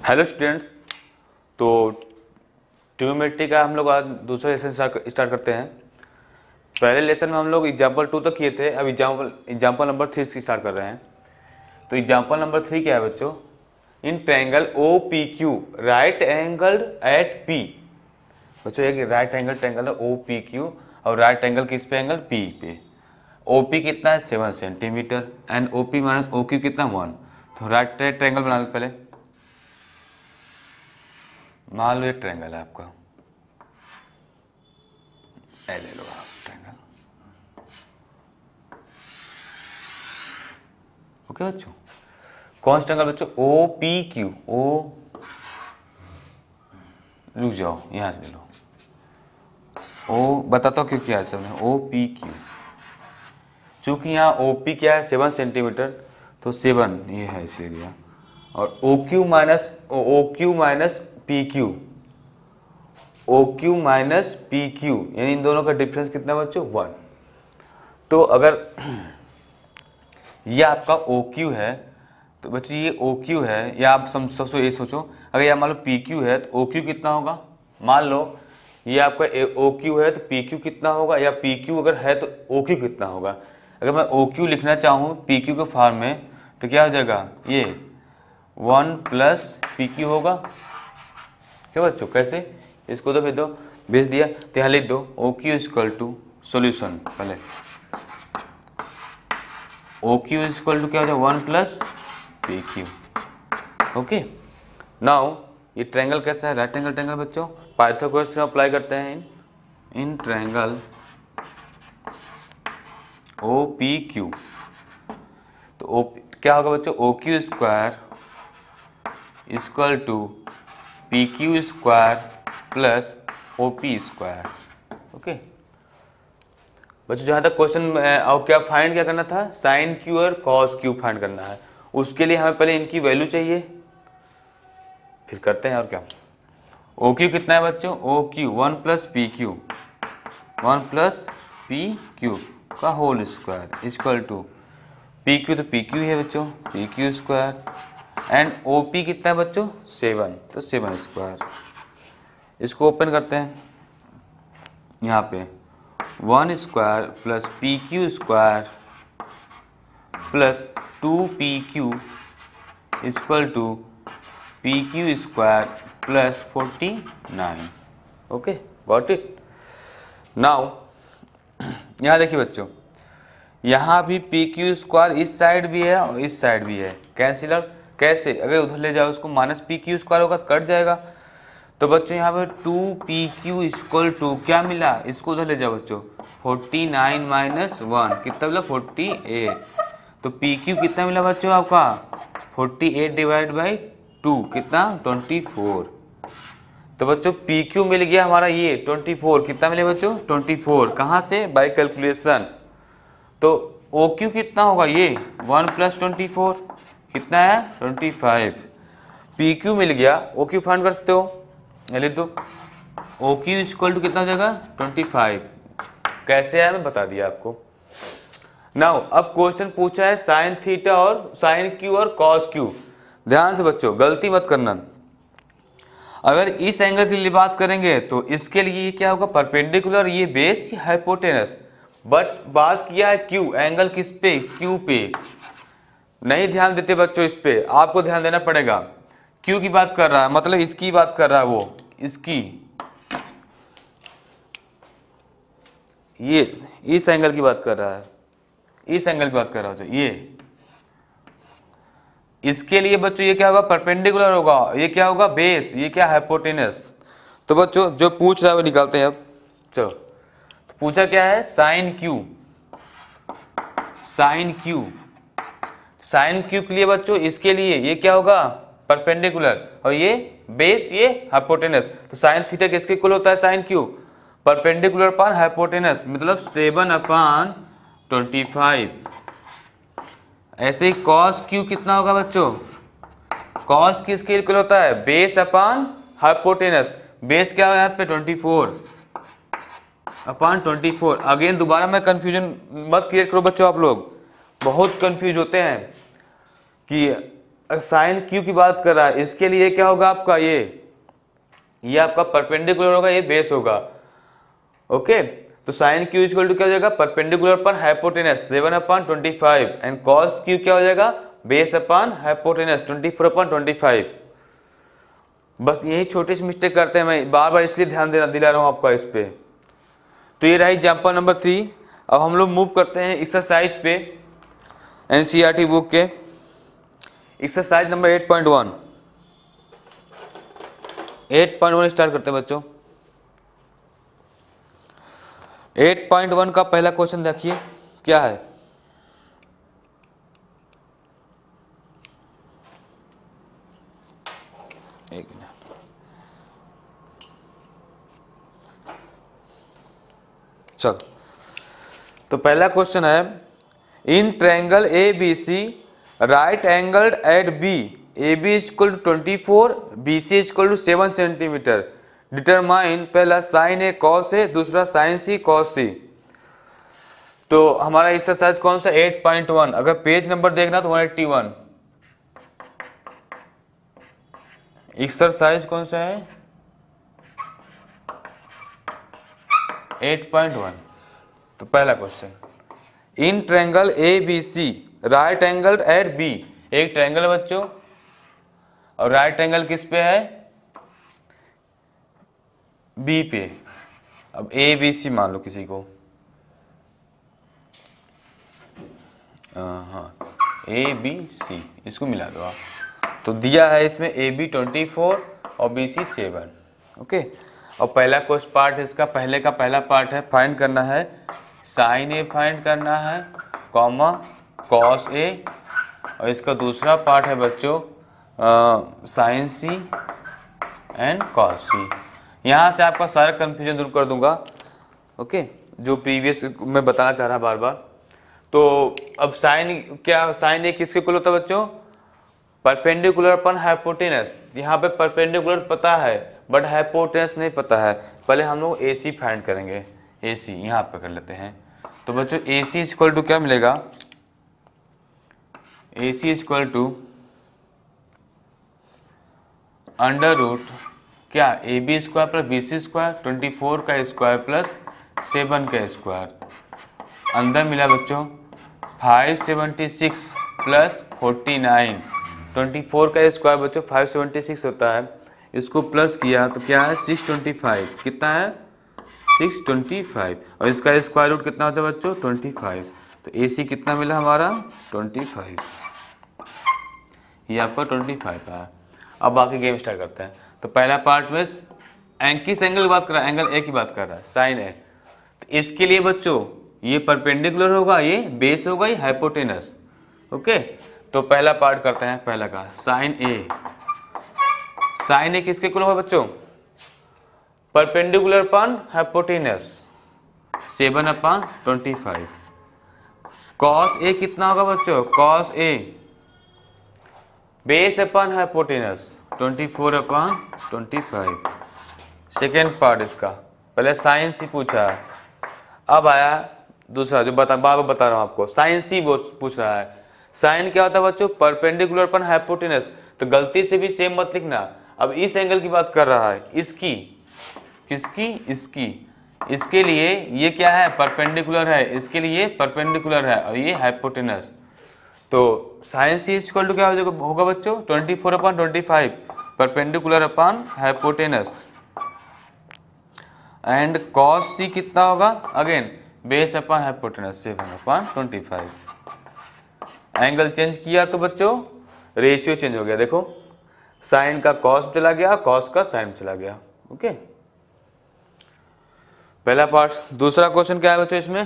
Hello students, तो trigonometry का हम लोग आज दूसरा लेसन स्टार्ट करते हैं। पहले लेसन में हम लोग एग्जाम्पल 2 तक किए थे, अब एग्जाम्पल नंबर 3 से स्टार्ट कर रहे हैं। तो एग्जाम्पल नंबर 3 क्या है बच्चों? In triangle O P Q right angle at P. बच्चों एक राइट एंगल ट्रायंगल है ओ पी क्यू और राइट एंगल किस पे? एंगल पी पे। ओ पी कितना है? 7 centimetre and O P minus O Q कितना? 1। तो राइट ट्रायंगल बना लो पहले। मान लो ये ट्रायंगल है आपका, ले लो आप ट्रायंगल। ओके बच्चों, कौन सा ट्रायंगल बच्चों? ओ पी क्यू। ओ रुक जाओ, यहां से ले लो। ओ बताता हूँ क्यों किया है सबने। ओ पी क्यू, चूंकि यहाँ ओ पी क्या है? 7 सेंटीमीटर, तो 7 ये है इस एरिया। और O Q minus P Q, O Q minus P Q, यानी इन दोनों का डिफरेंस कितना बच्चों? 1। तो अगर ये आपका ओ क्यू है तो बच्चों ये ओ क्यू है, या आप सबसे ये सोचो, अगर यह मान लो पी क्यू है तो ओ क्यू कितना होगा? मान लो ये आपका ओ क्यू है तो पी क्यू कितना होगा, या पी क्यू अगर है तो ओ क्यू कितना होगा? अगर मैं ओ क्यू लिखना चाहूँ पी क्यू के फॉर्म में तो क्या हो जाएगा? ये 1 प्लस पी क्यू होगा। क्या बच्चों? कैसे? इसको तो भेज दिया, तो यहाँ लिख दो O Q equal to solution. पहले ओ क्यू इक्वल टू क्या हो जाए? 1 plus P Q. Okay, now ये ट्रायंगल कैसा है? राइट एंगल ट्रायंगल बच्चों। पाइथागोरस थ्योरम अप्लाई करते हैं in triangle O P Q. तो ओ क्या होगा बच्चों? O Q square equal to P Q square plus O P square. Okay बच्चों, जहाँ तक क्वेश्चन और क्या फाइंड क्या करना था? साइन क्यू और कॉस क्यू फाइंड करना है। उसके लिए हमें पहले इनकी वैल्यू चाहिए, फिर करते हैं। और क्या? ओ क्यू कितना है बच्चों? O Q 1 plus P Q, 1 plus P Q का whole square equal to P Q, तो पी क्यू है बच्चों, P Q square and O P कितना है बच्चों? 7, तो 7 स्क्वायर। इसको ओपन करते हैं, यहाँ पे 1 square plus P Q square plus 2 P Q equal to P Q square plus 49। Okay, got it. Now यहाँ देखिए बच्चों, यहाँ भी पी क्यू स्क्वायर इस साइड भी है और इस साइड भी है। कैंसिलर कैसे? अगर उधर ले जाओ उसको माइनस पी क्यू स्क्वायर होगा तो कट जाएगा। तो बच्चों यहाँ पे 2 पी क्यू इक्वल टू क्या मिला? इसको उधर ले जाओ बच्चों, 49 माइनस 1 कितना मिला? 48। तो पी क्यू कितना मिला बच्चों आपका? 48 डिवाइड बाई 2 कितना? 24। तो बच्चों पी क्यू मिल गया हमारा ये 24। कितना मिले बच्चों? 24। कहाँ से? By calculation. तो ओ क्यू कितना होगा? ये 1 प्लस 24 कितना है? 25। पी क्यू मिल गया, ओ क्यू फाइंड कर सकते हो, लिख दो ओ क्यू इक्वल टू कितना हो जाएगा? 25। कैसे है मैं बता दिया आपको। नाउ अब क्वेश्चन पूछा है साइन थीटा और साइन क्यू और कॉस क्यू। ध्यान से बच्चों, गलती मत करना। अगर इस एंगल के लिए बात करेंगे तो इसके लिए ये क्या होगा? परपेंडिकुलर, ये बेस, ये हाइपोटेनस। बट बात किया है क्यू, एंगल किस पे? क्यू पे। नहीं ध्यान देते बच्चों इस पे, आपको ध्यान देना पड़ेगा। क्यू की बात कर रहा है, मतलब इसकी बात कर रहा है वो, इसकी, ये इस एंगल की बात कर रहा है, इस एंगल की बात कर रहा है ये। इसके लिए बच्चों ये क्या होगा? परपेंडिकुलर होगा। ये क्या होगा? बेस। ये क्या? हाइपोटेनस। तो बच्चों जो पूछ रहा है वो निकालते हैं अब। चलो, तो पूछा क्या है? Sine Q. Sine Q, sine Q के लिए बच्चों इसके लिए ये क्या होगा? परपेंडिकुलर, और ये बेस, ये हाइपोटेनस। तो साइन थीटा किसके इक्वल होता है? Sine Q perpendicular upon hypotenuse, मतलब 7/25। ऐसे ही कॉस क्यू कितना होगा बच्चों? कॉस किसके इक्वल होता है? Base upon hypotenuse. बेस क्या है यहाँ पे? 24/24। अगेन दोबारा मैं कंफ्यूजन मत क्रिएट करो बच्चों, आप लोग बहुत कंफ्यूज होते हैं कि साइन क्यू की बात कर रहा है, इसके लिए क्या होगा आपका, ये आपका परपेंडिकुलर होगा, ये बेस होगा। ओके, तो साइन क्यू इक्वल टू क्या हो जाएगा, perpendicular upon hypotenuse 7/25 and cos Q क्या हो जाएगा, बेस अपन हाइपोटेनस 24/25। बस यही छोटी सी मिस्टेक करते हैं, मैं बार बार इसलिए ध्यान दिला रहा हूँ आपका इस पे। तो ये रहा एग्जाम्पल नंबर 3। अब हम लोग मूव करते हैं एक्सरसाइज पे, एनसीईआरटी बुक के एक्सरसाइज नंबर 8.1 स्टार्ट करते हैं बच्चों। 8.1 का पहला क्वेश्चन देखिए क्या है। एक मिनट, चलो। तो पहला क्वेश्चन है, in triangle A B C right angled at B, A B equal to 24, B C equal to 7 centimetre, determine पहला साइन ए कॉस ए, दूसरा साइन सी कॉस सी। तो हमारा एक्सरसाइज कौन सा, 8.1। अगर पेज नंबर देखना तो 181। एक्सरसाइज कौन सा है, 8.1। तो पहला question, in triangle A B C right angle at B, एक ट्रायंगल है बच्चों और राइट एंगल किस पे है, बी पे। अब ए बी सी मान लो किसी को, हाँ ए बी सी, इसको मिला दो आप। तो दिया है इसमें ए बी 24 और बी सी 7। ओके, और पहला क्वेश्चन पार्ट इसका पहले का पहला पार्ट है, फाइंड करना है साइन ए फाइंड करना है, कॉमा कॉस ए, और इसका दूसरा पार्ट है बच्चों sine C and cos C. यहाँ से आपका सारा कंफ्यूजन दूर कर दूंगा। ओके, जो प्रीवियस मैं बताना चाह रहा बार बार। तो अब साइन क्या, साइन ए किसके इक्वल होता है बच्चों, परपेंडिकुलर अपन हाइपोटेनस। यहाँ पे परपेंडिकुलर पता है बट हाइपोटेनस नहीं पता है। पहले हम लोग ए सी फाइंड करेंगे, ए सी यहाँ पे कर लेते हैं। तो बच्चों ए सी इक्वल टू क्या मिलेगा, A C equal to under root क्या, A B square plus B C square, 24 का स्क्वायर प्लस 7 का स्क्वायर। अंदर मिला बच्चों 576 प्लस 49, 24 का स्क्वायर बच्चों 576 होता है, इसको प्लस किया तो क्या है 625, कितना है 625, और इसका स्क्वायर रूट कितना होता है बच्चों 25। तो ए सी कितना मिला हमारा 25, ये आपका 25 है। अब बाकी गेम स्टार्ट करते हैं। तो पहला पार्ट में किस एंगल की बात कर रहा है, एंगल ए की बात कर रहा है, साइन ए। तो इसके लिए बच्चों ये परपेंडिकुलर होगा, ये बेस होगा, ये हाइपोटेनस। ओके, तो पहला पार्ट करते हैं, पहला का साइन ए। साइन ए किसके इक्वल होगा बच्चों, perpendicular upon hypotenuse 7/25। Cos A कितना होगा बच्चों, cos A base upon hypotenuse 24/25। Second part इसका, पहले साइन सी पूछा है, अब आया दूसरा जो बार बार बता रहा हूं आपको, साइन सी पूछ रहा है। साइन क्या होता है बच्चों, परपेंडिकुलर अपन हाइपोटेनस। तो गलती से भी सेम मत लिखना। अब इस एंगल की बात कर रहा है, इसकी, किसकी, इसकी, इसके लिए ये क्या है, परपेंडिकुलर है, इसके लिए परपेंडिकुलर है, और ये हाइपोटेनस। तो साइन सी इक्वल टू क्या होगा बच्चों 24/25, perpendicular upon hypotenuse, and cos C कितना होगा, again base upon hypotenuse 7/25। Angle change किया तो बच्चों रेशियो चेंज हो गया, देखो साइन का कॉस चला गया, कॉस का साइन चला गया। ओके, पहला पार्ट। दूसरा क्वेश्चन क्या है बच्चों इसमें,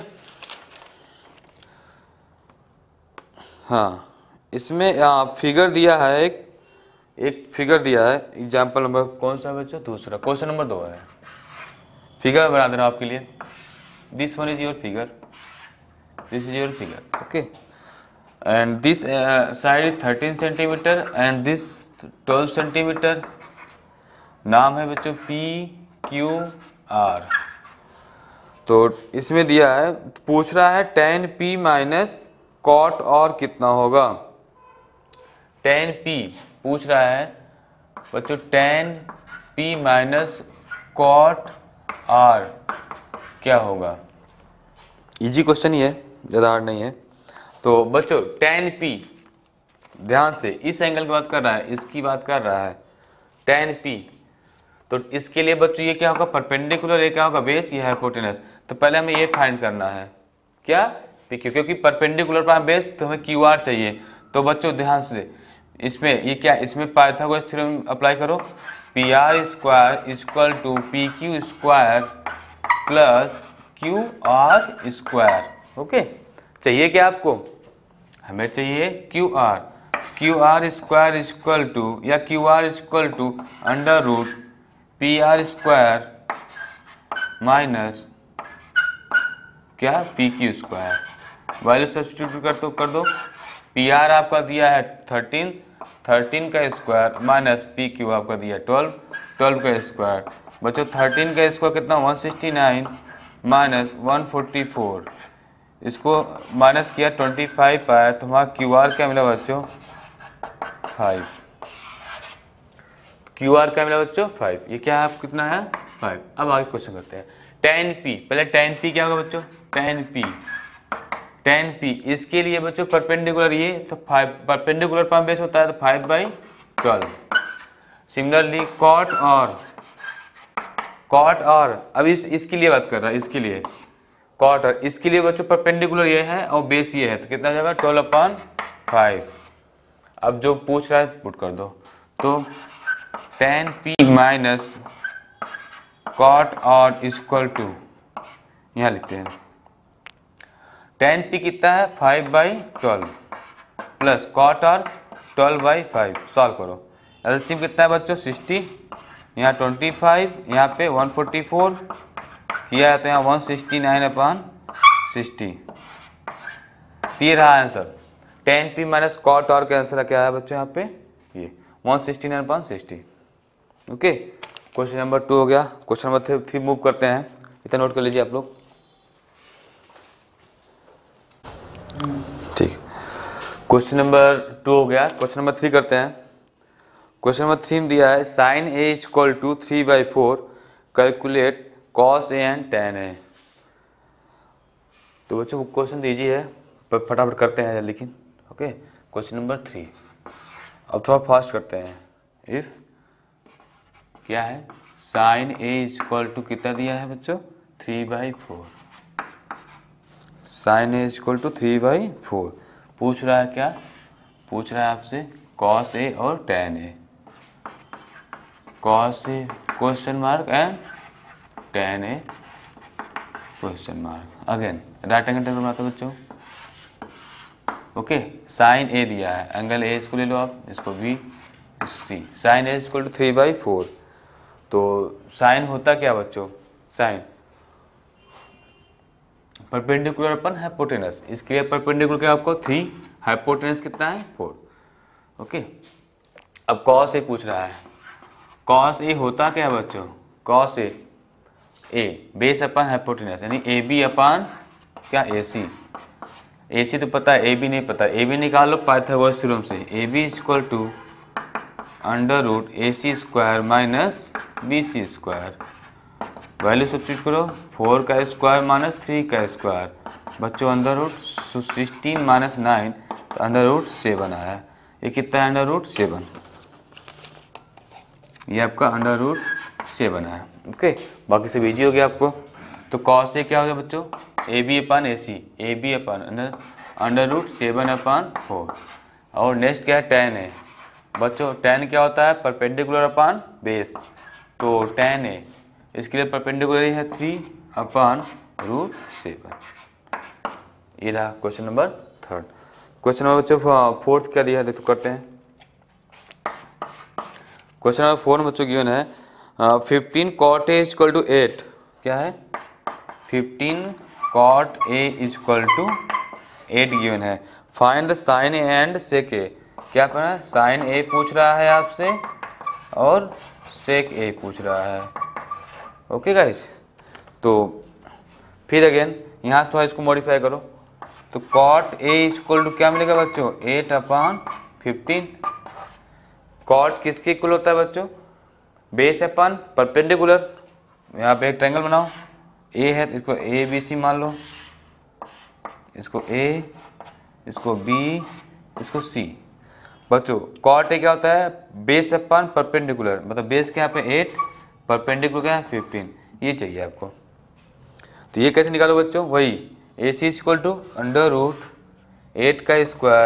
हाँ इसमें फिगर दिया है, एक फिगर दिया है। एग्जाम्पल नंबर कौन सा है बच्चों, दूसरा, क्वेश्चन नंबर 2 है। फिगर बना देना आपके लिए, this one is your figure, this is your figure. Okay, and this side is 13 centimetre and this 12 centimetre. नाम है बच्चों PQR। तो इसमें दिया है, पूछ रहा है tan P माइनस कॉट और कितना होगा, टेन पी पूछ रहा है बच्चों, tan P minus cot R क्या होगा। इजी क्वेश्चन ही है, ज़्यादा हार्ड नहीं है। तो बच्चों टेन पी, ध्यान से इस एंगल की बात कर रहा है, इसकी बात कर रहा है टेन पी। तो इसके लिए बच्चों ये क्या होगा, परपेंडिकुलर, ये क्या होगा बेस, ये हाइपोटेनस। तो पहले हमें ये फाइंड करना है क्या, पी क्यू, क्योंकि परपेंडिकुलर पर बेस तो हमें क्यू आर चाहिए। तो बच्चों ध्यान से इसमें ये क्या, इसमें पाइथागोरस थ्योरम अप्लाई करो, P R square equal to P Q square plus Q R square. Okay, चाहिए क्या आपको, हमें चाहिए Q R square equal to, या Q R equal to under root P R square minus क्या, P Q square. Value substitute कर दो। P R आपका दिया है 13 का स्क्वायर माइनस पी क्यू आपका दिया है 12 का स्क्वायर। बच्चों 13 का स्क्वायर कितना, 169 माइनस 144, इसको माइनस किया 25 आया, तो हमारा क्यू आर क्या मिला बच्चों, 5। क्यू आर क्या मिला बच्चों, 5। ये क्या है, कितना है, 5। अब आगे क्वेश्चन करते हैं। टेन पी, पहले टेन पी क्या होगा बच्चों, टेन पी इसके लिए बच्चों परपेंडिकुलर ये, तो 5 परपेंडिकुलर पर बेस होता है, तो 5/12। सिमिलरली कॉट और अब इसके लिए बात कर रहा है, इसके लिए कॉट और इसके लिए बच्चों परपेंडिकुलर ये है और बेस ये है, तो कितना जाएगा 12/5। अब जो पूछ रहा है पुट कर दो, तो tan P minus cot R equal to, यहाँ लिखते हैं टेन पी कितना है 5/12 प्लस कॉट और 12/5। सॉल्व करो, एलसीएम कितना है बच्चों 60, यहाँ 25, यहाँ पे 144 किया है, तो यहाँ 169/60। ये रहा answer. Tan P minus cot R का आंसर क्या है बच्चों, यहाँ पे ये 169/60। ओके, क्वेश्चन नंबर 2 हो गया। क्वेश्चन नंबर 3 मूव करते हैं, इतना नोट कर लीजिए आप लोग, ठीक। क्वेश्चन नंबर 2 हो गया। क्वेश्चन नंबर 3 करते हैं। क्वेश्चन नंबर 3 दिया है sine A equal to 3/4, calculate cos A and tan A. तो बच्चों क्वेश्चन दीजिए है, फटाफट करते हैं लेकिन। ओके, क्वेश्चन नंबर 3 अब थोड़ा फास्ट करते हैं। इफ क्या है, साइन ए इक्वल टू कितना दिया है बच्चों 3/4, साइन ए इक्वल टू 3/4। पूछ रहा है क्या, पूछ रहा है आपसे कॉस ए और tan A, cos A question mark and tan A question mark. Again right angle triangle बनाते बच्चों। ओके, साइन ए दिया है, एंगल ए इसको ले लो आप, इसको B C. Sine A equal to 3/4, तो साइन होता क्या बच्चों, साइन परपेंडिकुलर अपन हाइपोटेनस, इसके लिए परपेंडिकुलर क्या आपको 3, हाइपोटेनस कितना है 4। ओके, अब कॉस ए पूछ रहा है, कॉस ए होता क्या है बच्चों, cos A base upon hypotenuse, यानी ए बी अपन क्या ए सी। ए सी तो पता है, ए बी नहीं पता, ए बी निकाल लो पाइथागोरस थ्योरम से, A B equal to under root A C square minus B C square. Value substitute करो, 4 का स्क्वायर माइनस 3 का स्क्वायर, बच्चों अंडर रूट 16 माइनस 9, तो अंडर रूट 7 आया। ये कितना है अंडर रूट 7, ये आपका अंडर रूट 7 है। ओके, बाकी सब इजी हो गया आपको। तो कॉस ए क्या हो गया बच्चों, A B upon A C, A B upon under root 7/4। और नेक्स्ट क्या है टेन ए, बच्चों टेन क्या होता है, परपेंडिकुलर अपन बेस, तो टेन ए इसके लिए परपेंडिकुलर है 3/√7। ये रहा क्वेश्चन नंबर 3। क्वेश्चन नंबर बच्चों 4 क्या दिया है देखो करते हैं। क्वेश्चन नंबर 4 में बच्चों गिवन है 15 cot a इक्वल टू 8, क्या है 15 cot a equal to 8 given है। Find the sine A and sec A, क्या करना है, साइन ए पूछ रहा है आपसे और सेक ए पूछ रहा है। ओके गाइस, तो फिर अगेन यहाँ से थोड़ा इसको मॉडिफाई करो, तो cot a इक्वल टू क्या मिलेगा बच्चों 8/3, 15। कॉट किसके इक्वल होता है बच्चों? Base upon perpendicular. यहाँ पे एक ट्रायंगल बनाओ, ए है तो इसको ए बी सी मान लो, इसको ए, इसको बी, इसको सी। बच्चों कॉट ए क्या होता है? बेस अपन परपेंडिकुलर, मतलब बेस के यहाँ पे 8, परपेंडिकुलर क्या है 15। ये चाहिए आपको। तो ये कैसे निकालो बच्चों? वही A C equal to under root 8 का स्क्वायर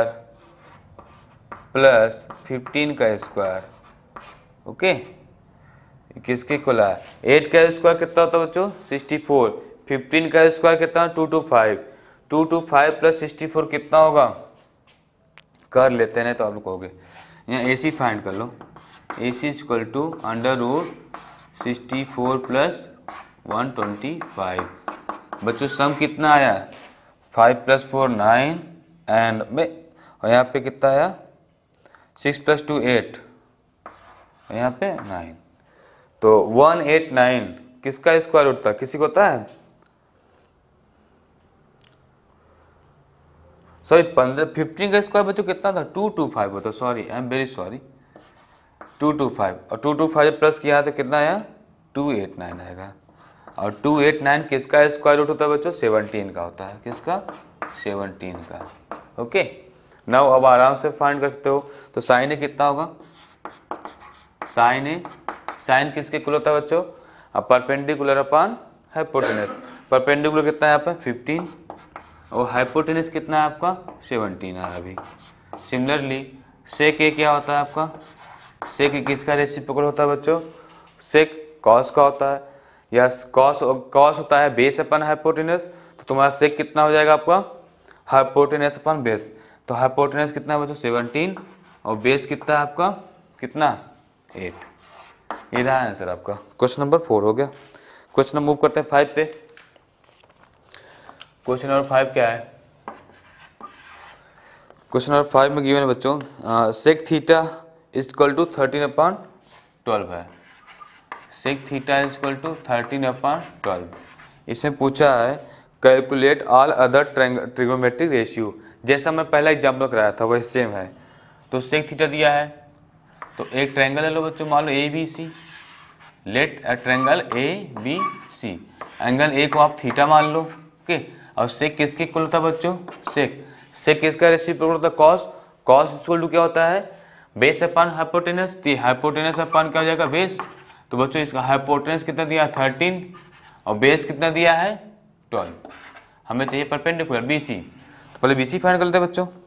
प्लस 15 का स्क्वायर। ओके, किसके इक्वल है? 8 का स्क्वायर कितना होता है बच्चों? 64। 15 का स्क्वायर कितना? 225। 225 प्लस 64 कितना होगा? कर लेते हैं, नहीं तो आप लोग कहोगे। यहाँ ए सी फाइंड कर लो। A C equal to under root 64 plus 125। बच्चों सम कितना आया? 5 प्लस 4 9 एंड में, और यहाँ पे कितना आया? 6 प्लस 2 8, और यहाँ पे 9। तो 189 किसका स्क्वायर रूट था? किसी को होता है? सॉरी 15 का स्क्वायर बच्चों कितना था? 225 होता। Sorry, I am very sorry, 225। और 225 प्लस किया तो कितना आया? 289 आएगा। और 289 किसका स्क्वायर रूट होता है बच्चों? 17 का होता है। किसका? 17 का। ओके, नाउ अब आराम से फाइंड कर सकते हो। तो साइन ए कितना होगा? साइन ए, साइन किसके इक्वल होता है बच्चों? अब परपेंडिकुलर अपॉन हाइपोटेनस। परपेंडिकुलर कितना है यहाँ पे? 15, और हाइपोटेनस कितना है आपका? 17 है अभी। सिमिलरली सेक ए क्या होता है आपका? सेक ए किसका रेसिप्रोकल होता है बच्चों? सेक कॉस का होता है, या कॉस होता है बेस अपन हाइपोटेनस। तो तुम्हारा सेक कितना हो जाएगा आपका? Hypotenuse upon base. तो हाइपोटेनस कितना है बच्चों? 17, और बेस कितना है आपका? कितना? 8। ये रहा आंसर आपका। क्वेश्चन नंबर 4 हो गया। क्वेश्चन मूव करते हैं 5 पे। क्वेश्चन नंबर 5 क्या है? क्वेश्चन नंबर 5 में गिवन है बच्चों sec theta is equal to 13/12 है। Sec theta is equal to 13/12। इसमें पूछा है calculate all other trigonometric ratio. जैसा मैं पहला एग्जाम्पल कराया था वही सेम है। तो सेक थीटा दिया है, तो एक ट्रायंगल ले लो बच्चों, मान लो A B C. Let a triangle A B C, angle A को आप थीटा मान लो। ओके, और सेक किसके इक्वल होता है बच्चों? सेक किसका रेसिप्रोकल होता है? कॉस। कॉस इक्वल टू क्या होता है? Base upon hypotenuse. तो हाइपोटेनस अपन क्या हो जाएगा? बेस। तो बच्चों इसका हाइपोटेनस कितना दिया है? 13, और बेस कितना दिया है? 12। हमें चाहिए परपेंडिकुलर बी सी। तो पहले बी सी फाइंड कर लेते हैं बच्चों।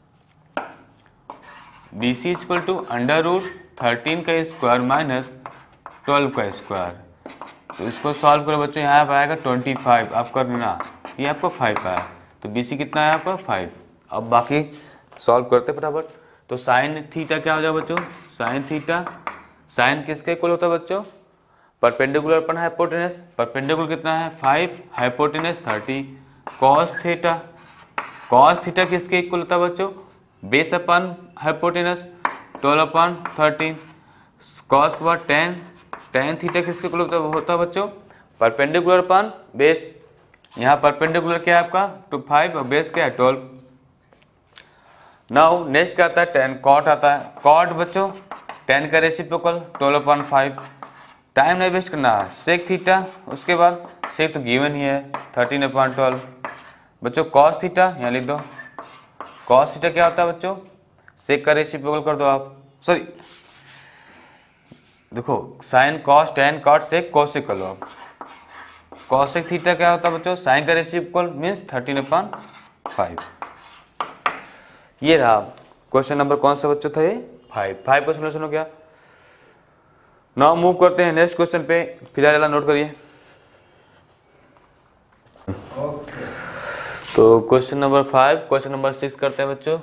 B C equal to under root 13 का स्क्वायर माइनस 12 का स्क्वायर। तो इसको सॉल्व करो बच्चों, यहाँ पर आएगा 25। आप कर देना, ये आपको 5 आया। तो बी सी कितना है आपका? 5। अब बाकी सॉल्व करते फटाफट। तो साइन थीटा क्या हो जाएगा बच्चों? साइन थीटा, साइन किसके इक्वल होता है बच्चों? Perpendicular upon hypotenuse. परपेंडिकुलर कितना है? 5, hypotenuse 30। Cos theta, cos theta किसके इक्वल होता है बच्चों? Base upon hypotenuse 12/13। कॉस के बाद 10, tan थीटा किसके इक्वल होता है बच्चों? Perpendicular upon base. यहाँ परपेंडिकुलर क्या है आपका? 5, और बेस क्या है? 12। नाउ नेक्स्ट क्या आता है? tan कॉट आता है। कॉट बच्चों tan का रेसिप्रोकल 12/5। टाइम नहीं वेस्ट करना है। सेक थीटा, उसके बाद सेक तो गिवन ही है 13/12। बच्चों कॉस थीटा यहाँ लिख दो। कॉस थीटा क्या होता है बच्चों? सेक का रेसिप्रोकल कर दो आप। सॉरी देखो, sine cos tan cot sec cosec कर लो आप। कॉसेक थीटा क्या होता है बच्चों? साइन का रेसिप्रोकल मीन्स 13/5। ये रहा क्वेश्चन नंबर कौन सा बच्चों था? ये 5 का सोल्यूशन हो गया। नाउ मूव करते हैं नेक्स्ट क्वेश्चन पे। फिलहाल नोट करिए। तो क्वेश्चन नंबर 5, क्वेश्चन नंबर 6 करते हैं बच्चों।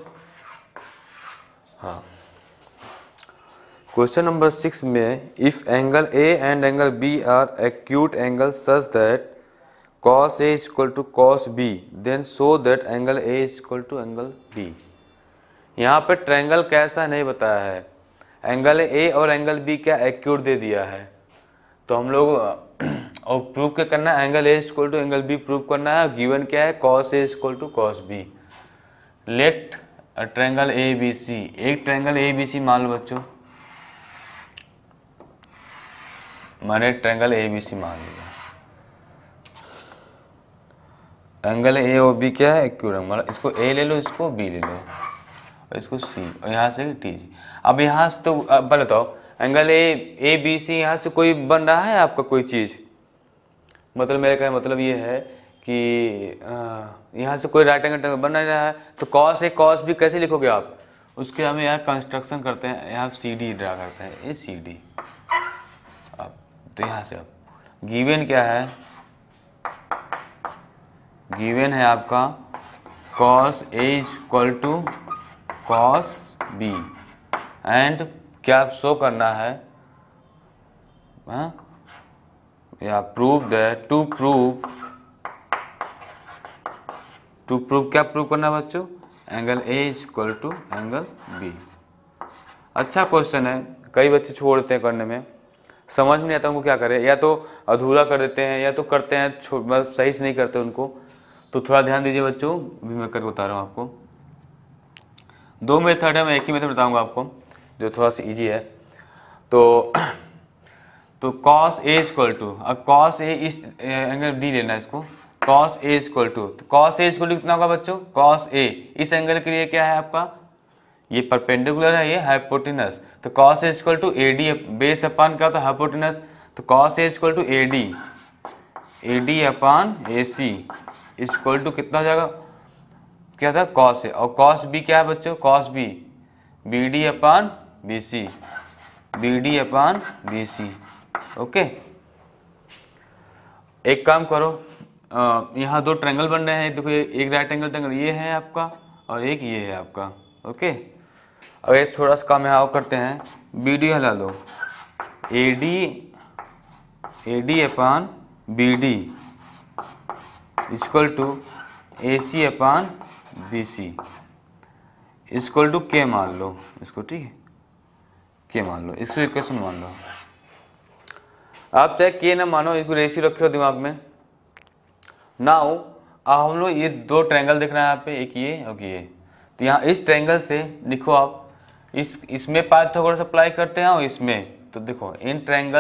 हाँ, क्वेश्चन नंबर 6 में if angle A and angle B are acute angle such that cos A is equal to cos B, then show that angle A is equal to angle B। यहाँ पे triangle कैसा नहीं बताया है, angle A और angle B क्या acute दे दिया है। तो हम लोग और प्रूव क्या करना है? Angle A equal to angle B prove करना है। गिवन क्या है? cos A equal to cos B। Let triangle A B C, एक ट्रायंगल ए बी सी मान लो बच्चों, मैंने ट्रायंगल ए बी सी मान लिया। एंगल ए और बी क्या है, इक्विलैटरल, मतलब इसको ए ले लो, इसको बी ले लो, और इसको सी, और यहाँ से टी जी। अब यहाँ से तो अब बताओ एंगल ए बी सी, यहाँ से कोई बन रहा है आपका कोई चीज़, मतलब मेरे का मतलब ये है कि यहाँ से कोई राइट एंगल बन नहीं रहा है, तो कॉस ए कॉस बी कैसे लिखोगे आप, उसके हम यहाँ कंस्ट्रक्शन करते हैं, यहाँ सी डी ड्रा करते हैं, ए सी डी। अब तो यहाँ से अब गिवन क्या है, गिवन है आपका cos A equal to cos B, and क्या शो करना है, या प्रूव दैट, टू प्रूव क्या प्रूव करना है बच्चों, angle A equal to angle B. अच्छा क्वेश्चन है, कई बच्चे छोड़ते हैं करने में, समझ में नहीं आता उनको क्या करें, या तो अधूरा कर देते हैं या तो करते हैं मतलब सही से नहीं करते उनको, तो थोड़ा ध्यान दीजिए बच्चों, भी मैं करके बता रहा हूँ आपको। दो मेथड है, मैं एक ही मेथड बताऊँगा आपको जो थोड़ा सा ईजी है। तो कॉस ए इक्वल टू, अब कॉस ए इस एंगल डी लेना है इसको, कॉस ए इक्वल टू, तो कॉस ए इक्वल टू कितना होगा बच्चों, कॉस ए इस एंगल के लिए क्या है आपका, ये परपेंडिकुलर है, ये हाइपोटेनस, तो cos A equal to A D base upon क्या होता है हाइपोटेनस, तो cos A equal to A D upon A C equal to कितना हो जाएगा, क्या था कॉस ए, और कॉस बी क्या है बच्चों, cos B B D upon B C, B D upon B C. Okay, एक काम करो, यहाँ दो ट्रायंगल बन रहे हैं, देखो एक राइट एंगल ट्रायंगल ये है आपका और एक ये है आपका। ओके, अब एक छोटा सा काम यहाँ करते हैं, बी डी हला लो, A D upon B D equal to A C upon B C equal to k मान लो इसको, ठीक है, के मान लो, इसको इक्वेशन मान लो। आप चाहे के ना मानो, इसको रेशियो रखे हो दिमाग में। नाउ हम लोग ये दो ट्रायंगल दिख रहा है यहाँ पे, एक ये और ये, तो यहाँ इस ट्रायंगल से लिखो आप, इसमें पाइथागोरस अप्लाई करते हैं और इसमें, तो देखो इन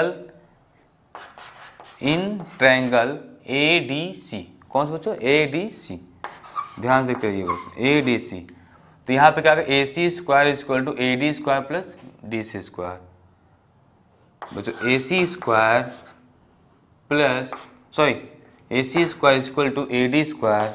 ट्रायंगल ए डी सी, कौन सा बच्चों, ए डी सी, ध्यान से करिए बस, ए डी सी, तो यहाँ पे क्या है, A C square equal to A D square plus D C square, बच्चों A C square plus A C square equal to A D square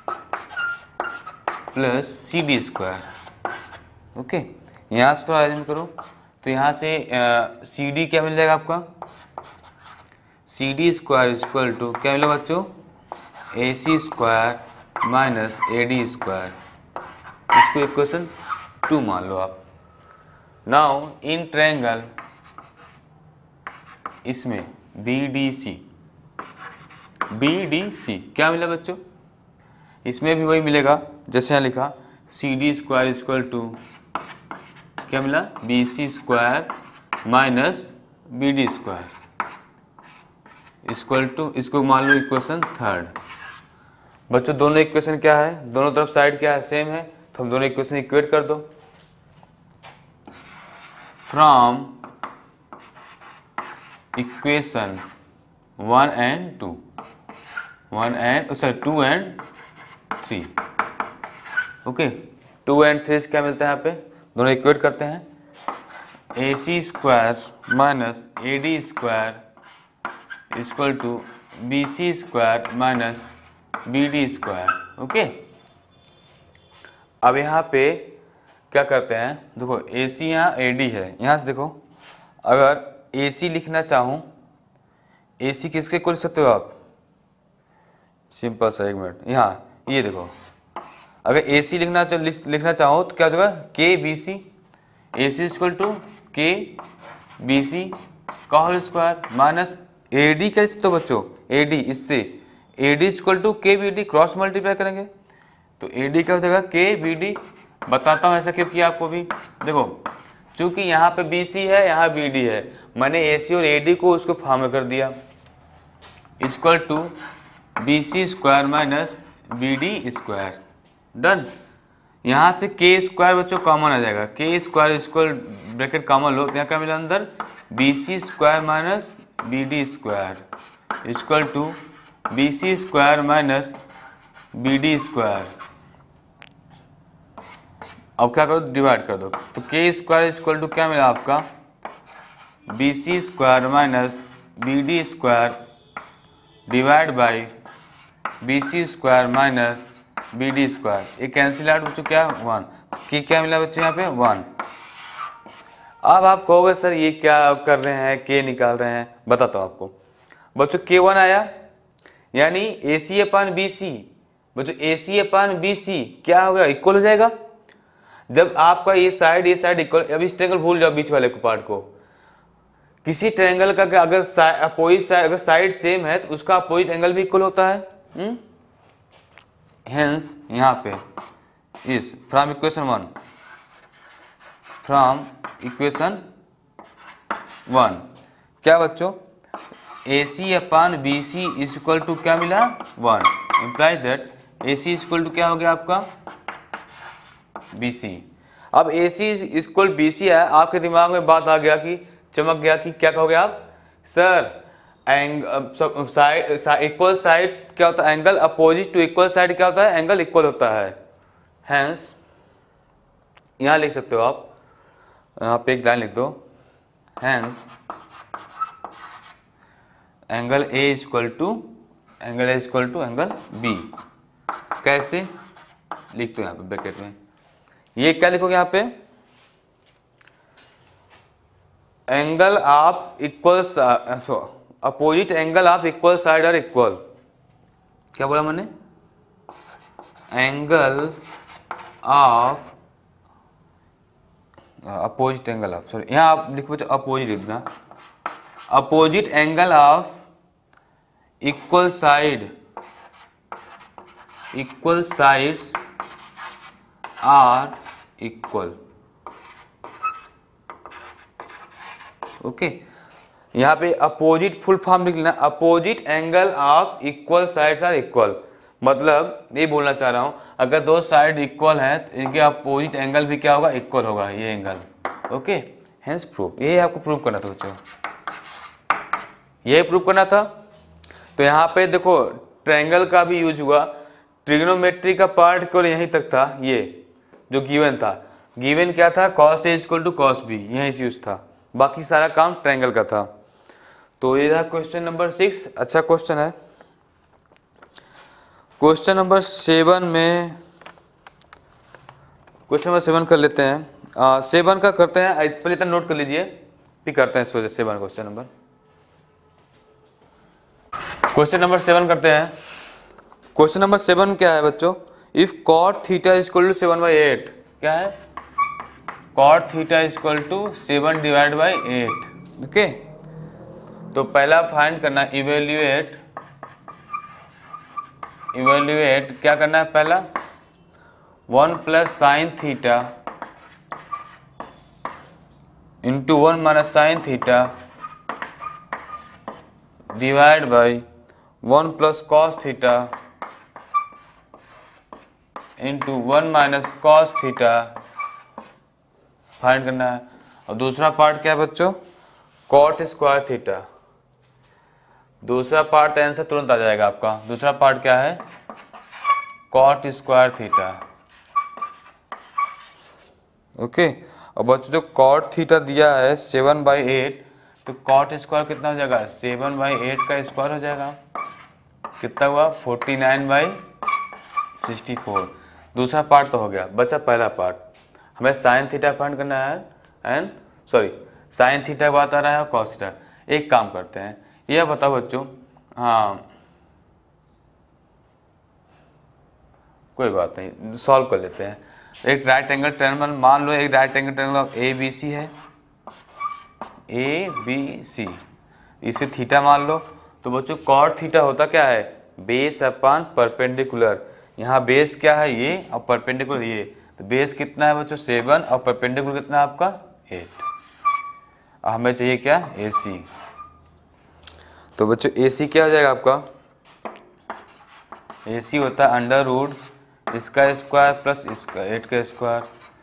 plus C D square. Okay, यहाँ से थोड़ा arrange करो, तो यहाँ से सी डी क्या मिल जाएगा आपका, C D square equal to क्या मिला बच्चों, A C square minus A D square, इसको इक्वेशन 2 मान लो आप। नाउ इन ट्रायंगल इसमें बी डी सी क्या मिला बच्चों, इसमें भी वही मिलेगा जैसे यहाँ लिखा, C D square equal to क्या मिला, B C square minus B D square equal to, इसको मान लो इक्वेशन 3। बच्चों दोनों इक्वेशन क्या है, दोनों तरफ साइड क्या है, सेम है, तो हम दोनों इक्वेशन इक्वेट कर दो। From equation 1 and 2, 2 and 3। Okay, 2 and 3 से क्या मिलता है यहाँ पे, दोनों इक्वेट करते हैं, A C square minus A D square equal to B C square minus B D square. Okay, अब यहाँ पे क्या करते हैं, देखो ए सी यहाँ ए डी है, यहाँ से देखो अगर ए सी लिखना चाहूँ, ए सी किसके को लिख सकते हो आप, सिंपल सा, एक मिनट, यहाँ ये देखो, अगर ए सी लिखना चाहो तो क्या हो जाएगा, k B C, A C equal to k B C का whole square minus A D, क्या लिख सकते हो बच्चों, ए डी, इससे A D equal to k B D, cross multiply करेंगे तो ए डी क्या हो जाएगा, के बी डी। बताता हूँ ऐसा क्यों किया आपको भी, देखो चूंकि यहाँ पे बी सी है, यहाँ बी डी है, मैंने ए सी और ए डी को उसको फॉर्म में कर दिया, equal to B C square minus B D square, done. यहाँ से के स्क्वायर बच्चों कॉमन आ जाएगा, k square square bracket common लो, तो यहाँ क्या मिला अंदर, B C square minus B D square equal to B C square minus B D square. अब क्या करो, डिवाइड कर दो, तो के स्क्वायर इक्वल टू क्या मिला आपका, B C square minus B D square divide by B C square minus B D square. ये कैंसिल आउट बच्चों क्या, 1, की क्या मिला बच्चों यहाँ पे 1। अब आप कहोगे सर ये क्या कर रहे हैं, के निकाल रहे हैं, बताता हूँ आपको बच्चों। K1 आया यानी ए सी अपान बी सी, बच्चों ए सी अपान बी सी क्या हो गया, इक्वल हो जाएगा। जब आपका ये साइड इक्वल, अब इस ट्रायंगल भूल जाओ बीच वाले को पार्ट को, किसी ट्रायंगल का अगर अपोजिट साइड, अगर साइड सेम है तो उसका अपोजिट एंगल भी इक्वल होता है। हेंस यहाँ पे इस फ्रॉम इक्वेशन 1 क्या बच्चों, A C upon B C equal to क्या मिला 1, implies that A C equal to क्या हो गया आपका बी सी। अब ए सी इक्वल बी सी है, आपके दिमाग में बात आ गया कि चमक गया कि क्या कहोगे आप, सर इक्वल साइड क्या होता है, angle opposite to equal side क्या होता है, एंगल इक्वल होता है। हेंस यहाँ लिख सकते हो आप, यहाँ पे एक लाइन लिख दो, hence angle A equal to angle B. कैसे लिख दो यहाँ पे ब्रैकेट में, ये क्या लिखोगे यहाँ पे, angle of equal, opposite angle of equal side are equal. क्या बोला मैंने, angle of opposite angle of, sorry यहाँ आप लिखो अपोजिट लिखना, opposite angle of equal sides are equal. Okay, यहाँ पे अपोजिट फुल फॉर्म लिख लेना, opposite angle of equal sides are equal. मतलब ये बोलना चाह रहा हूं, अगर दो साइड इक्वल हैं तो इनके अपोजिट एंगल भी क्या होगा, इक्वल होगा ये एंगल। ओके, हेंस प्रूफ, ये आपको प्रूव करना था बच्चों, ये प्रूव करना था। तो यहाँ पे देखो ट्रायंगल का भी यूज हुआ, ट्रिग्नोमेट्री का पार्ट केवल यहीं तक था, ये जो गिवन था, गिवन क्या था, cos A equal to cos B, यहीं से यूज था, बाकी सारा काम ट्रायंगल का था। तो ये रहा क्वेश्चन नंबर 6, अच्छा क्वेश्चन है। क्वेश्चन नंबर 7 में, क्वेश्चन नंबर 7 कर लेते हैं, 7 का करते हैं, पहले इतना नोट कर लीजिए, फिर करते हैं 7 क्वेश्चन नंबर। क्वेश्चन नंबर 7 करते हैं। क्वेश्चन नंबर 7 क्या है बच्चों, if cot theta equal to 7/8, क्या है, cot theta equal to 7 divide by 8। Okay, तो पहला फाइंड करना, इवेल्युएट क्या करना है, पहला 1 plus sine theta into 1 minus sine theta divide by 1 plus cos theta into 1 minus cos theta find करना है। और दूसरा पार्ट क्या है बच्चों, कॉट स्क्वायर थीटा। दूसरा पार्ट आंसर तुरंत आ जाएगा आपका, दूसरा पार्ट क्या है, कॉट स्क्वायर थीटा। ओके, और बच्चों जो कॉट थीटा दिया है 7/8, तो कॉट स्क्वायर कितना हो जाएगा, 7/8 का स्क्वायर हो जाएगा, कितना हुआ 49/64। दूसरा पार्ट तो हो गया, बचा पहला पार्ट, हमें साइन थीटा फाइंड करना है, एंड सॉरी साइन थीटा बात आ रहा है और कॉस थीटा। एक काम करते हैं, यह बताओ बच्चों, हाँ कोई बात नहीं, सॉल्व कर लेते हैं। एक राइट एंगल ट्रायंगल मान लो, एक right angle triangle of ABC है, ABC, इसे थीटा मान लो। तो बच्चों कॉट थीटा होता क्या है, बेस अपॉन परपेंडिकुलर। यहाँ बेस क्या है ये, और परपेंडिकुलर ये, तो बेस कितना है बच्चों 7 और परपेंडिकुलर कितना है आपका 8। हमें चाहिए क्या, AC। तो बच्चों AC क्या हो जाएगा आपका, AC होता है अंडर रूट इसका स्क्वायर प्लस इसका 8 का स्क्वायर,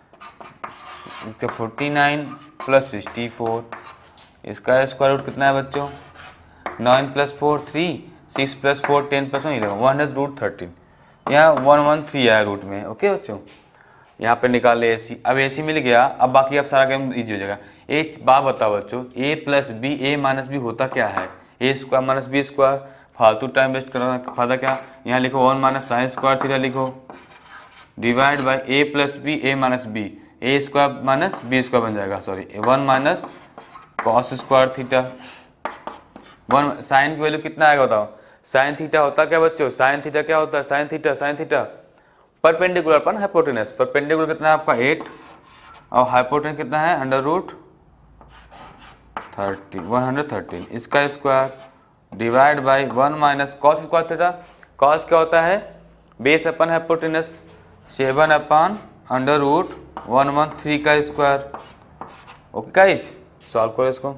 49 प्लस 64, इसका स्क्वायर रूट कितना है बच्चों 9 प्लस 4 3, 6 प्लस 4 10 प्लस 1 11, 100√13, यहाँ 113 आया रूट में। ओके बच्चों, यहाँ पे निकाल ले AC। अब AC मिल गया, अब बाकी अब सारा गेम इजी हो जाएगा। एक बात बताओ बच्चों, A plus B A minus B होता क्या है, A square minus B square. फालतू टाइम वेस्ट करना का फायदा क्या, यहाँ लिखो 1 माइनस साइन स्क्वायर थीटा लिखो, divide by A plus B A minus B, A square minus B square बन जाएगा, sorry 1 minus cos square theta. 1 sine की वैल्यू कितना आएगा बताओ, साइन थीटा होता क्या बच्चों, साइन थीटा क्या होता है, साइन थीटा परपेंडिकुलर पर हाइपोटेनस, परपेंडिकुलर कितना है आपका 8 और हाइपोटेनस कितना है √113, इसका square divide by 1 minus cos square theta. Cos क्या होता है, बेस अपन हाइपोटेनस, 7/√113 का स्क्वायर। ओके गाइस, सॉल्व करो इसको।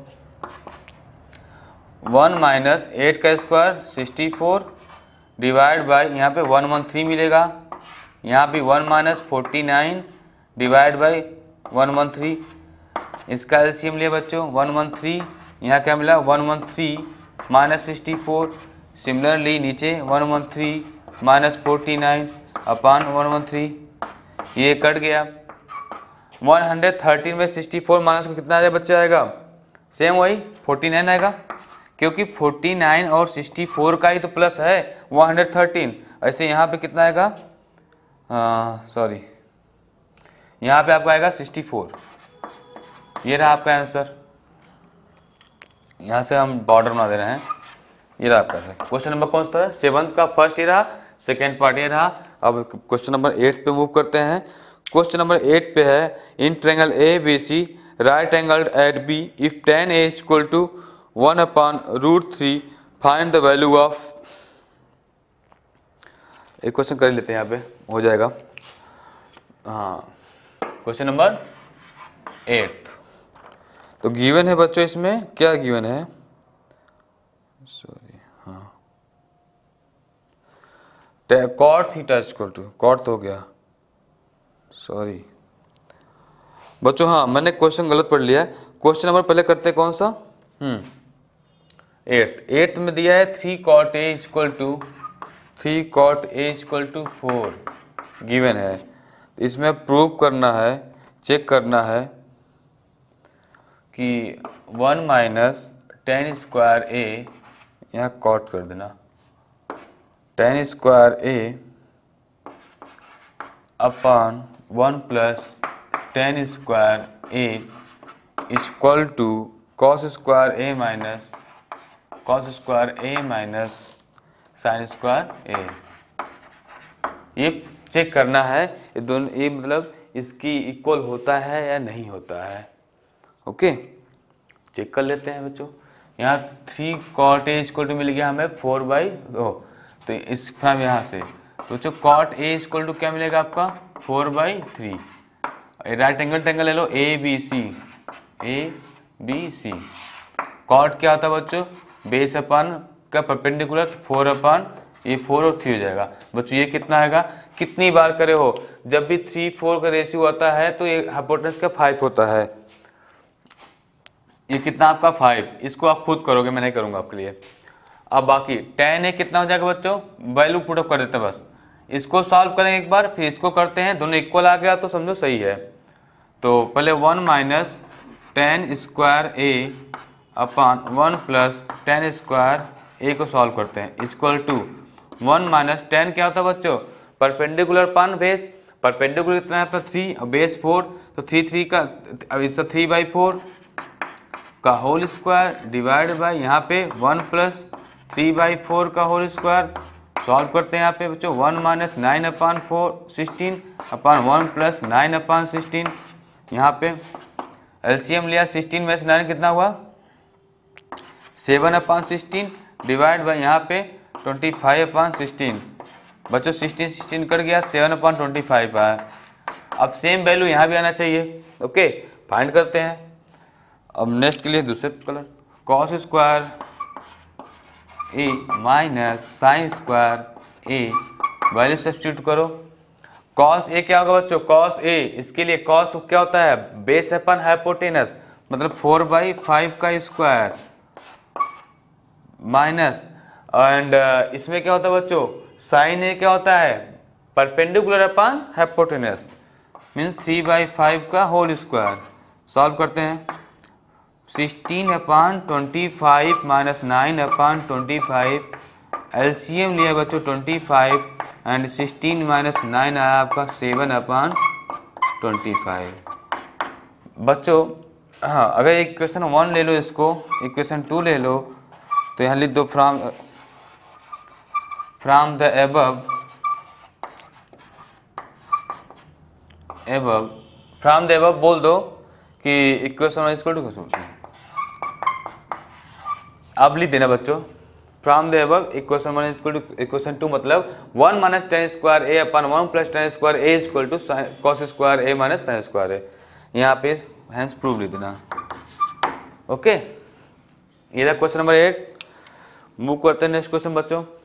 1 माइनस 8 का स्क्वायर 64 डिवाइड बाई यहाँ पे 113 मिलेगा, यहाँ भी 1 माइनस 49 डिवाइड बाई 113, इसका एलसीएम लिया बच्चों 113, यहाँ क्या मिला 113 माइनस 64, सिमिलरली नीचे 113 माइनस 49 अपान 113, ये कट गया। 113 में 64 माइनस को कितना आ जाए बच्चा आएगा, सेम वही 49 आएगा, क्योंकि 49 और 64 का ही तो प्लस है 113। ऐसे यहाँ पे कितना आएगा, सॉरी यहाँ पे आपका आएगा 64। ये रहा आपका आंसर, यहाँ से हम बॉर्डर बना दे रहे हैं, ये रहा आपका आंसर। क्वेश्चन नंबर कौन सा है, 7th का फर्स्ट ये रहा, सेकेंड पार्ट ये रहा। अब क्वेश्चन नंबर 8 पे मूव करते हैं। क्वेश्चन नंबर 8 पे है, in triangle ABC right angled at B if tan A is equal to 1/√3 find the value of. एक क्वेश्चन कर लेते हैं, यहाँ पे हो जाएगा। हाँ, क्वेश्चन नंबर 8 तो गिवन है बच्चों, इसमें क्या गिवन है, सॉरी हाँ, cot theta equal to, cot तो हो गया, सॉरी बच्चों, हाँ मैंने क्वेश्चन गलत पढ़ लिया। क्वेश्चन नंबर पहले करते हैं कौन सा, 8th में दिया है 3 cot A equal to 4 given है। इसमें प्रूव करना है, चेक करना है कि 1 माइनस tan स्क्वायर A, यहाँ कॉट कर देना, tan square A upon 1 plus tan square A equal to cos square A minus sine square A। ये चेक करना है, ये दोनों, ये मतलब इसकी इक्वल होता है या नहीं होता है। ओके, चेक कर लेते हैं बच्चों। यहाँ 3 cot A इक्वल टू मिल गया हमें 4/2, तो इस फ्रॉम यहाँ से तो बच्चों cot A इक्वल टू क्या मिलेगा आपका 4/3। राइट एंगल ट्रायंगल ले लो ABC, कॉट क्या होता है बच्चों, बेस अपन का परपेंडिकुलर 4/, ये 4 और 3 हो जाएगा बच्चों। ये कितना आएगा, कितनी बार करे हो, जब भी 3-4 का रेशियो आता है तो ये हाइपोटेनस का 5 होता है। ये कितना आपका 5, इसको आप खुद करोगे, मैं नहीं करूंगा आपके लिए। अब बाकी tan A कितना हो जाएगा बच्चों, वैल्यू पुट अप कर देते हैं बस, इसको सॉल्व करेंगे एक बार, फिर इसको करते हैं, दोनों इक्वल आ गया तो समझो सही है। तो पहले 1 minus tan square A upon 1 plus tan square A को सॉल्व करते हैं, इक्वल टू 1 माइनस tan क्या होता है बच्चों, परपेंडिकुलर पान बेस, परपेंडिकुलर कितना है आपका 3 और बेस 4, तो 3 का, अब इसका 3/4 का होल स्क्वायर डिवाइड बाई यहाँ पे 1 प्लस 3/4 का होल स्क्वायर। सॉल्व करते हैं यहाँ पे बच्चों, 1 माइनस 9/16 अपान 1 प्लस 9/16। यहाँ पे एलसीएम लिया, 16 में से 9 कितना हुआ 7/16 डिवाइड बाई यहाँ पे 25/16। बच्चों 16 कट गया, 7/25 आया। अब सेम वैल्यू यहाँ भी आना चाहिए। ओके, फाइंड करते हैं। अब नेक्स्ट के लिए दूसरे colour, cos square A minus sine square A, value substitute करो। कॉस ए क्या होगा बच्चों, कॉस ए, इसके लिए कॉस क्या होता है, बेस अपन हाइपोटेनस, मतलब 4/5 का स्क्वायर माइनस, एंड इसमें क्या होता है बच्चों, साइन ए क्या होता है, परपेंडिकुलर अपन हाइपोटेनस, मीन्स 3/5 का होल स्क्वायर। सॉल्व करते हैं, 16/25 माइनस 9/25, एलसीएम लिया बच्चों 25 एंड 16 माइनस 9 आया आपका 7/25। बच्चों हाँ, अगर इक्वेशन 1 ले लो, इसको इक्वेशन 2 ले लो, तो यहाँ लिख दो फ्रॉम द एबव बोल दो कि इक्वेशन 1 इक्वल टू, अब लिख देना बच्चों from the above equation 1 equal to equation 2, मतलब 1 minus tan square A upon 1 plus tan square A equal to cos square A minus sine square A. यहाँ पे हैंस प्रूव लिख देना। ओके, ये था क्वेश्चन नंबर 8। मूव करते हैं next question बच्चों।